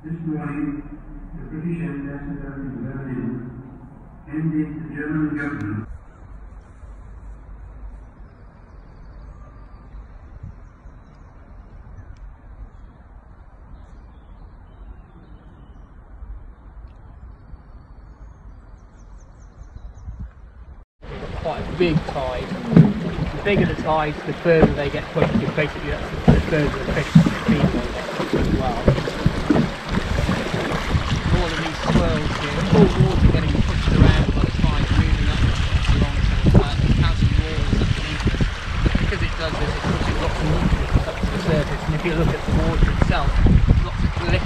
This morning, the British ambassador in Berlin ended the German government. Quite a big tide. The bigger the tide, the further they get pushed, because basically that's the further the fish speed they get pushed as well. All of these swirls here, all water getting pushed around by the tide moving up along the housing walls underneath us. Because it does this, it pushes lots of nutrients up to the surface, and if you look at the water itself, lots of glitter.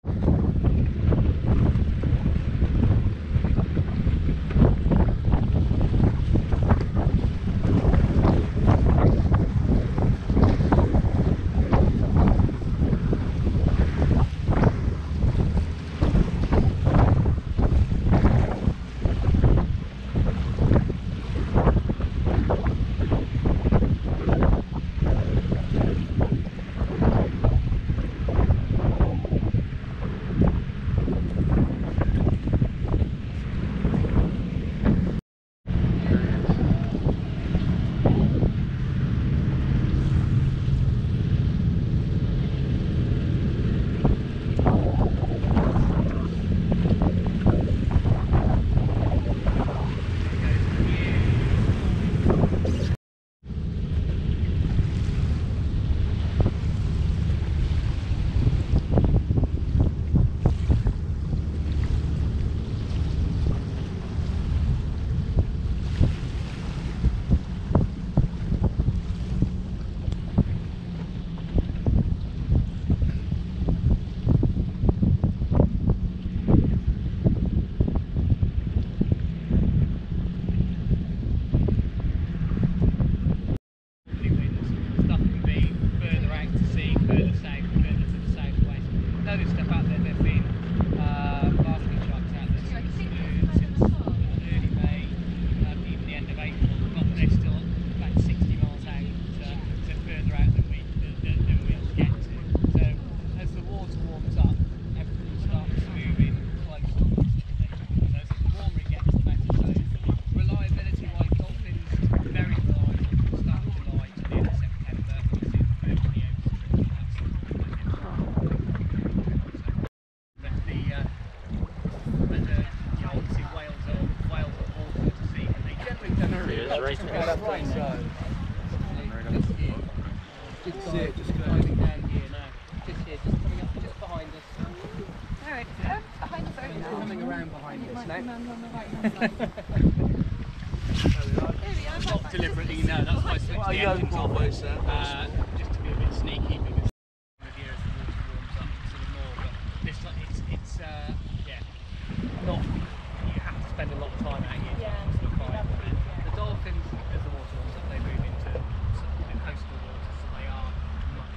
Not deliberately, no, that's why I switched the engines off, just to be a bit sneaky, because here as the water warms up sort of more, but this time it's yeah, not, you have to spend a lot of time out here to sort of find it. The dolphins, as the water warms up, they move into sort of coastal waters, so they are much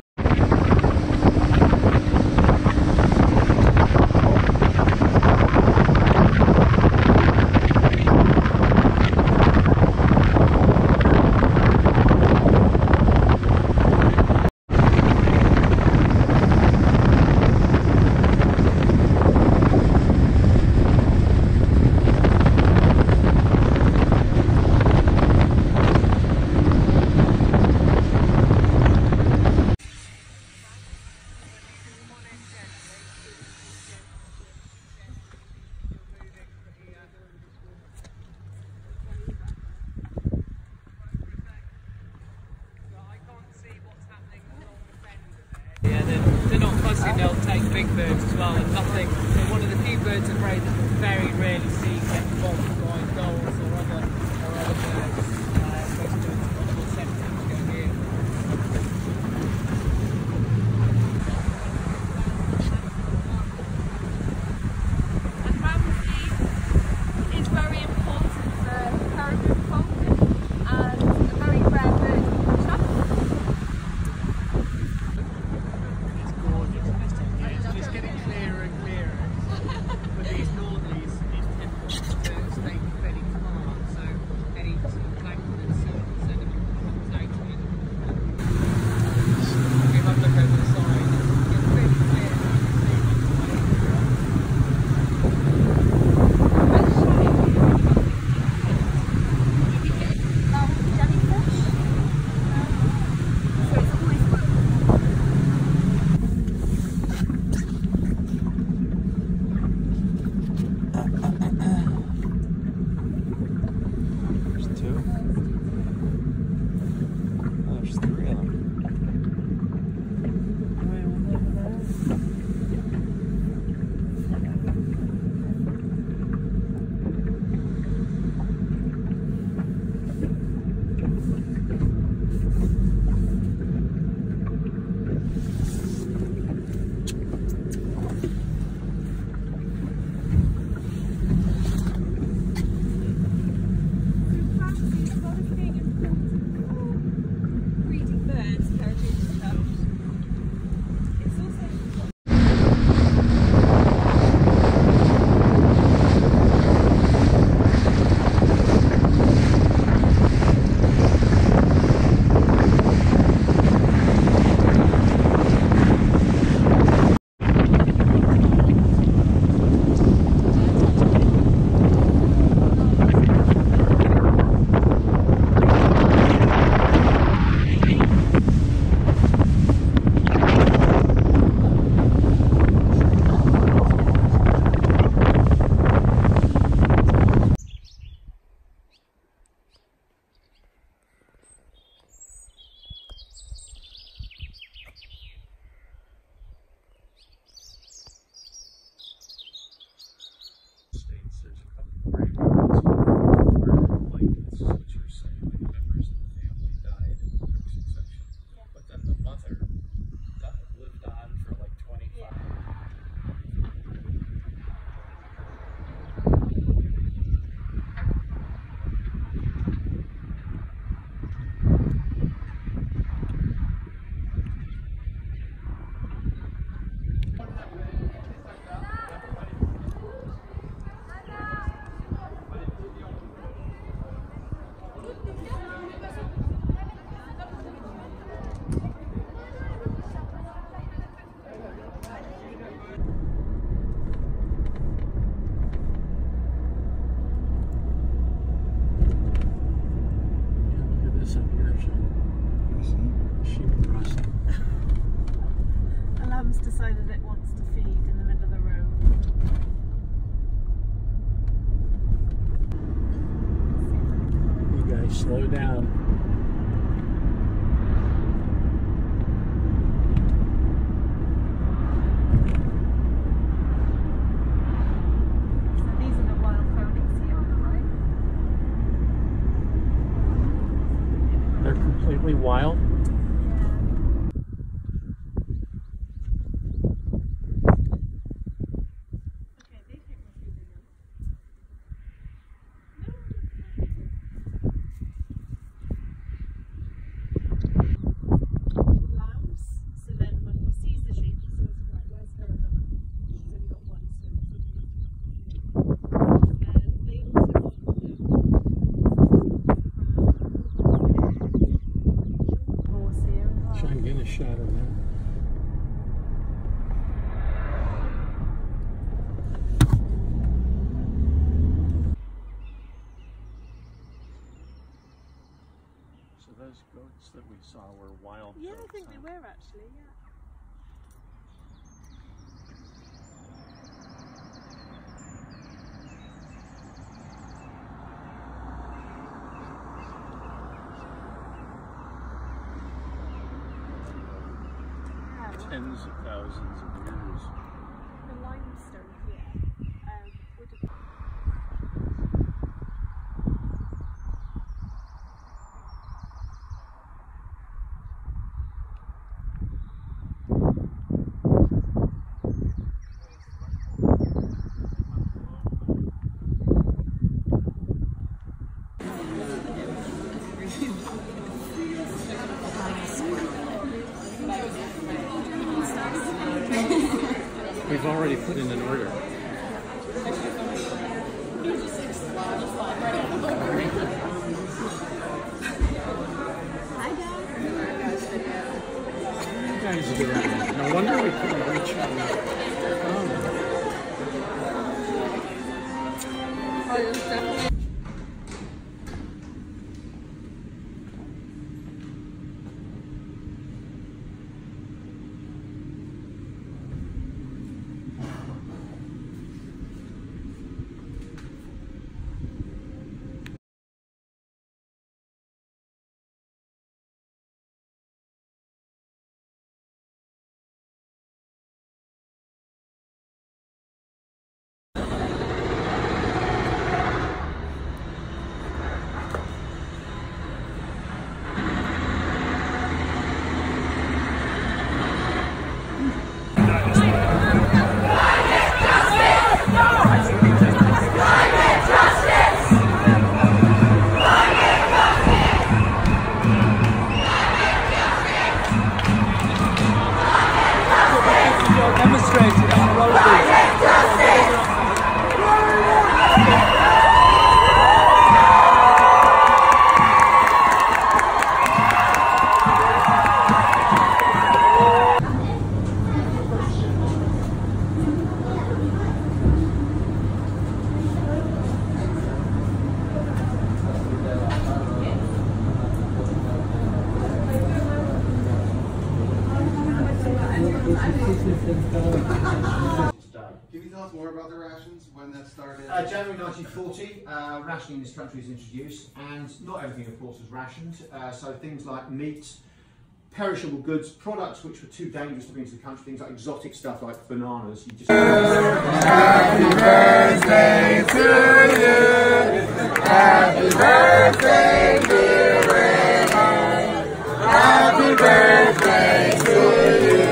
they're not fussy, they'll take big birds as well, and nothing. They're one of the few birds of prey that you very rarely see get bombed by gulls or other birds. Most birds are much more sensitive to go near. And Ramsey is very important for caribou falcon and a very rare bird called chuck. It's getting clearer and clearer. But these northerlies, it's difficult to stay fairly calm, so any sort of mum's decided it wants to feed in the middle of the road. You guys slow down. So these are the wild ponies here on the right. They're completely wild. Try and get a shot of that. So those goats that we saw were wild Yeah, goats, I think they huh? were actually, yeah. Tens of thousands of years. The limestone here would have. We've already put in an order. Hi You guys do that. No wonder we couldn't reach them. guys. Can you tell us more about the rations, when that started? January 1940, rationing in this country was introduced, and not everything, of course, was rationed. So things like meat, perishable goods, products which were too dangerous to bring into the country, things like exotic stuff like bananas. You just Happy birthday to you! Happy birthday, dear Renee! Happy birthday to you!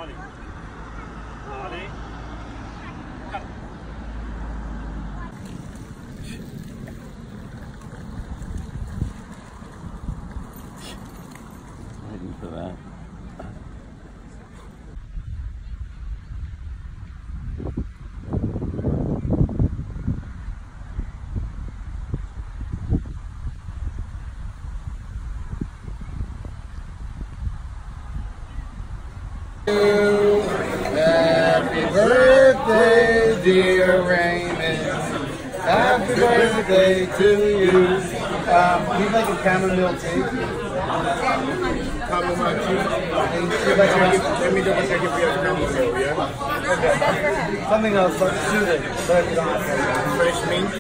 Honey. Honey. Come. Waiting for that. Happy birthday, dear Raymond. Happy birthday to you. You make a chamomile tea? Chamomile tea? Let me double check if you have chamomile, yeah? Okay. Something else, like soothing. But you don't have to. Fresh mint?